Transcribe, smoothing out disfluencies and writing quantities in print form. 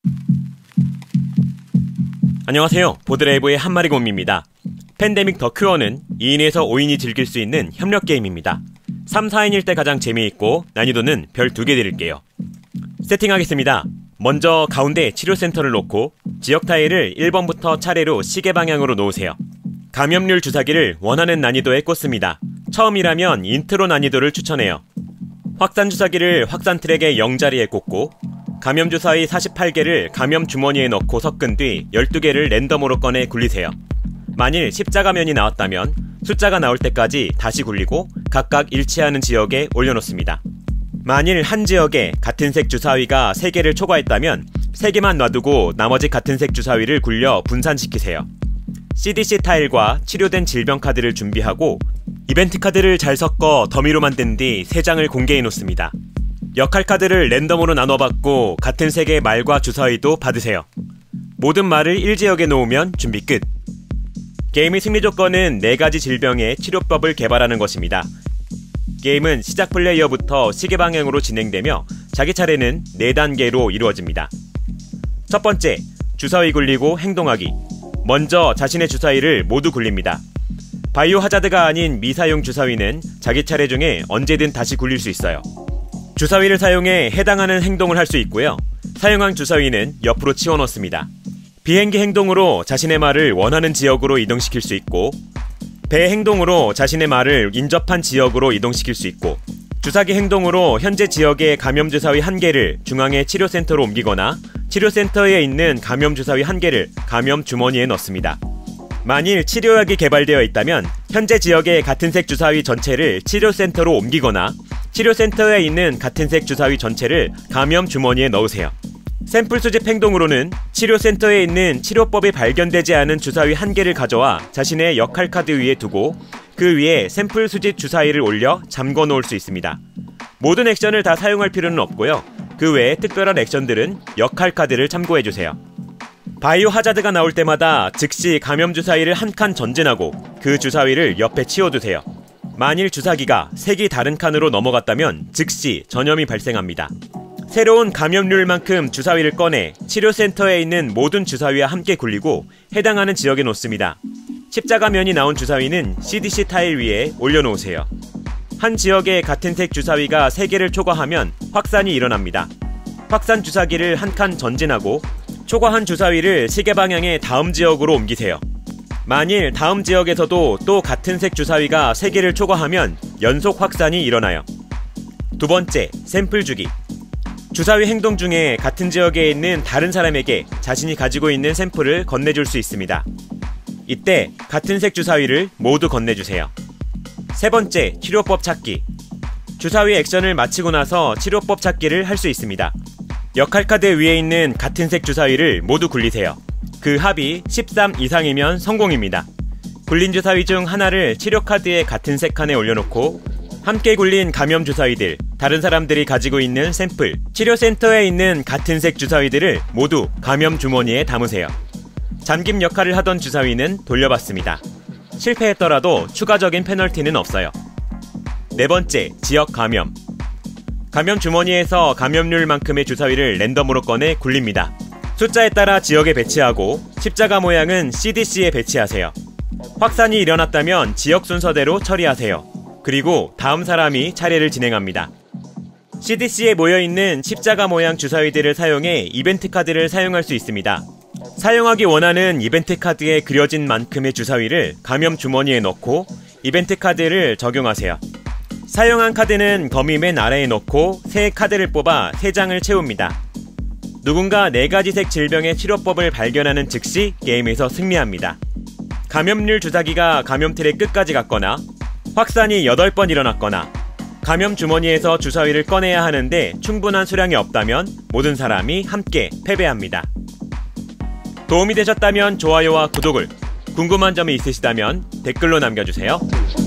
안녕하세요. 보드레이브의 한마리곰입니다. 팬데믹 더 큐어는 2인에서 5인이 즐길 수 있는 협력 게임입니다. 3, 4인일 때 가장 재미있고 난이도는 별 2개 드릴게요. 세팅하겠습니다. 먼저 가운데 치료센터를 놓고 지역 타일을 1번부터 차례로 시계 방향으로 놓으세요. 감염률 주사기를 원하는 난이도에 꽂습니다. 처음이라면 인트로 난이도를 추천해요. 확산 주사기를 확산 트랙의 0자리에 꽂고 감염 주사위 48개를 감염 주머니에 넣고 섞은 뒤 12개를 랜덤으로 꺼내 굴리세요. 만일 십자가면이 나왔다면 숫자가 나올 때까지 다시 굴리고 각각 일치하는 지역에 올려놓습니다. 만일 한 지역에 같은 색 주사위가 3개를 초과했다면 3개만 놔두고 나머지 같은 색 주사위를 굴려 분산시키세요. CDC 타일과 치료된 질병 카드를 준비하고 이벤트 카드를 잘 섞어 더미로 만든 뒤 3장을 공개해 놓습니다. 역할 카드를 랜덤으로 나눠받고 같은 색의 말과 주사위도 받으세요. 모든 말을 1지역에 놓으면 준비 끝. 게임의 승리 조건은 4가지 질병의 치료법을 개발하는 것입니다. 게임은 시작 플레이어부터 시계 방향으로 진행되며 자기 차례는 4단계로 이루어집니다. 첫 번째, 주사위 굴리고 행동하기. 먼저 자신의 주사위를 모두 굴립니다. 바이오 하자드가 아닌 미사용 주사위는 자기 차례 중에 언제든 다시 굴릴 수 있어요. 주사위를 사용해 해당하는 행동을 할 수 있고요. 사용한 주사위는 옆으로 치워놓습니다. 비행기 행동으로 자신의 말을 원하는 지역으로 이동시킬 수 있고, 배 행동으로 자신의 말을 인접한 지역으로 이동시킬 수 있고, 주사기 행동으로 현재 지역의 감염 주사위 1개를 중앙의 치료센터로 옮기거나 치료센터에 있는 감염 주사위 1개를 감염 주머니에 넣습니다. 만일 치료약이 개발되어 있다면 현재 지역의 같은 색 주사위 전체를 치료센터로 옮기거나 치료센터에 있는 같은 색 주사위 전체를 감염 주머니에 넣으세요. 샘플 수집 행동으로는 치료센터에 있는 치료법이 발견되지 않은 주사위 1개를 가져와 자신의 역할 카드 위에 두고 그 위에 샘플 수집 주사위를 올려 잠궈 놓을 수 있습니다. 모든 액션을 다 사용할 필요는 없고요. 그 외에 특별한 액션들은 역할 카드를 참고해주세요. 바이오 하자드가 나올 때마다 즉시 감염 주사위를 한 칸 전진하고 그 주사위를 옆에 치워두세요. 만일 주사기가 색이 다른 칸으로 넘어갔다면 즉시 전염이 발생합니다. 새로운 감염률만큼 주사위를 꺼내 치료센터에 있는 모든 주사위와 함께 굴리고 해당하는 지역에 놓습니다. 십자가면이 나온 주사위는 CDC 타일 위에 올려놓으세요. 한 지역에 같은 색 주사위가 3개를 초과하면 확산이 일어납니다. 확산 주사기를 한 칸 전진하고 초과한 주사위를 시계 방향의 다음 지역으로 옮기세요. 만일 다음 지역에서도 또 같은 색 주사위가 3개를 초과하면 연속 확산이 일어나요. 두 번째, 샘플 주기. 주사위 행동 중에 같은 지역에 있는 다른 사람에게 자신이 가지고 있는 샘플을 건네줄 수 있습니다. 이때 같은 색 주사위를 모두 건네주세요. 세 번째, 치료법 찾기. 주사위 액션을 마치고 나서 치료법 찾기를 할 수 있습니다. 역할 카드 위에 있는 같은 색 주사위를 모두 굴리세요. 그 합이 13 이상이면 성공입니다. 굴린 주사위 중 하나를 치료카드의 같은 색 칸에 올려놓고 함께 굴린 감염 주사위들, 다른 사람들이 가지고 있는 샘플, 치료센터에 있는 같은 색 주사위들을 모두 감염 주머니에 담으세요. 잠김 역할을 하던 주사위는 돌려받습니다. 실패했더라도 추가적인 페널티는 없어요. 네 번째, 지역 감염. 감염 주머니에서 감염률만큼의 주사위를 랜덤으로 꺼내 굴립니다. 숫자에 따라 지역에 배치하고 십자가 모양은 CDC에 배치하세요. 확산이 일어났다면 지역 순서대로 처리하세요. 그리고 다음 사람이 차례를 진행합니다. CDC에 모여있는 십자가 모양 주사위들을 사용해 이벤트 카드를 사용할 수 있습니다. 사용하기 원하는 이벤트 카드에 그려진 만큼의 주사위를 감염 주머니에 넣고 이벤트 카드를 적용하세요. 사용한 카드는 거미 맨 아래에 넣고 새 카드를 뽑아 3장을 채웁니다. 누군가 4가지 색 질병의 치료법을 발견하는 즉시 게임에서 승리합니다. 감염률 주사기가 감염 틀의 끝까지 갔거나 확산이 8번 일어났거나 감염 주머니에서 주사위를 꺼내야 하는데 충분한 수량이 없다면 모든 사람이 함께 패배합니다. 도움이 되셨다면 좋아요와 구독을, 궁금한 점이 있으시다면 댓글로 남겨주세요.